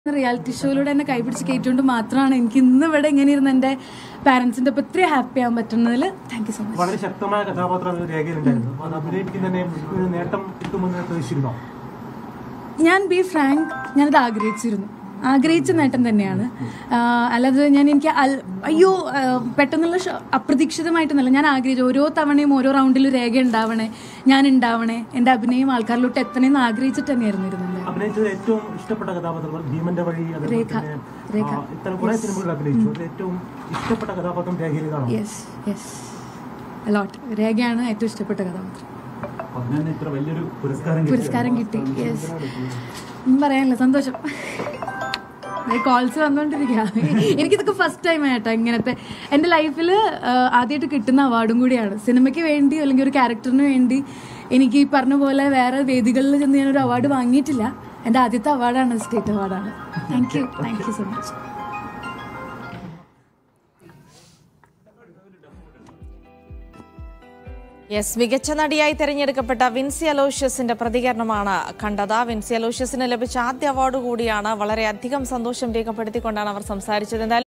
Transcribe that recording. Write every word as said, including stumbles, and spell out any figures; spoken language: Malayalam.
റിയാലിറ്റി ഷോയിലൂടെ എന്നെ കൈപിടിച്ച് കയറ്റുകൊണ്ട് മാത്രമാണ് എനിക്ക് ഇന്ന് ഇവിടെ ഇങ്ങനെ ഇരുന്ന് എൻ്റെ പാരൻസിൻ്റെ ഒപ്പം ഇത്രയും ഹാപ്പി ആകാൻ പറ്റുന്നതിൽ താങ്ക് യു സോ മച്ച്. വളരെ ശക്തമായ കഥാപാത്രം രേഖയിലുണ്ടായിരുന്നു. അത് അഭിനയിക്കുന്നതിനെ ഒരു നേട്ടം കിട്ടുമെന്ന് പ്രതീക്ഷിച്ചിരുന്നോ? ഞാൻ ബി ഫ്രാങ്ക്, ഞാനത് ആഗ്രഹിച്ചിരുന്നു, ആഗ്രഹിച്ച നേട്ടം തന്നെയാണ്. അല്ലാതെ ഞാൻ എനിക്ക് അയ്യോ പെട്ടെന്നുള്ള അപ്രതീക്ഷിതമായിട്ടൊന്നുമല്ല, ഞാൻ ആഗ്രഹിച്ചു ഓരോ തവണയും ഓരോ റൗണ്ടിലും രേഖ ഉണ്ടാവണേ, ഞാൻ ഉണ്ടാവണേ, എൻ്റെ അഭിനയം ആൾക്കാരിലോട്ട് എത്തണേന്ന് ആഗ്രഹിച്ചിട്ട് തന്നെയായിരുന്നു ഇരുന്നത്. അഭിനയിച്ചത് ഏറ്റവും ഇഷ്ടപ്പെട്ട കഥാപാത്രം ഭീമന്റെ വഴി, രേഖ രേഖ ഇത്തരം കുറെ സിനിമകൾ അഭിനയിച്ചു. അത് ഏറ്റവും ഇഷ്ടപ്പെട്ട കഥാപാത്രം രേഖയിലാണോ? യെസ് യെസ് അലോട്ട് രേഖയാണ് ഏറ്റവും ഇഷ്ടപ്പെട്ട കഥാപാത്രം. പുരസ്കാരം കിട്ടി. യെസ് ഒന്നും പറയാനില്ല, സന്തോഷം. കോൾസ് വന്നുകൊണ്ടിരിക്കുക. എനിക്കിതൊക്കെ ഫസ്റ്റ് ടൈം ആയിട്ടാ ഇങ്ങനത്തെ എൻ്റെ ലൈഫിൽ ആദ്യമായിട്ട് കിട്ടുന്ന അവാർഡും കൂടിയാണ്. സിനിമയ്ക്ക് വേണ്ടി അല്ലെങ്കിൽ ഒരു ക്യാരക്ടറിന് വേണ്ടി എനിക്ക് ഈ പറഞ്ഞ പോലെ വേറെ വേദികളിൽ ചെന്ന് ഞാനൊരു അവാർഡ് വാങ്ങിയിട്ടില്ല. എൻ്റെ ആദ്യത്തെ അവാർഡാണ്, സ്റ്റേറ്റ് അവാർഡാണ്. Thank you thank you so much. Yes, മികച്ച നടിയായി തെരഞ്ഞെടുക്കപ്പെട്ട വിൻസി അലോഷ്യസിന്റെ പ്രതികരണമാണ് കണ്ടത്. വിൻസി അലോഷ്യസിന് ലഭിച്ച ആദ്യ അവാർഡ് കൂടിയാണ്. വളരെയധികം സന്തോഷം രേഖപ്പെടുത്തിക്കൊണ്ടാണ് അവർ സംസാരിച്ചത്.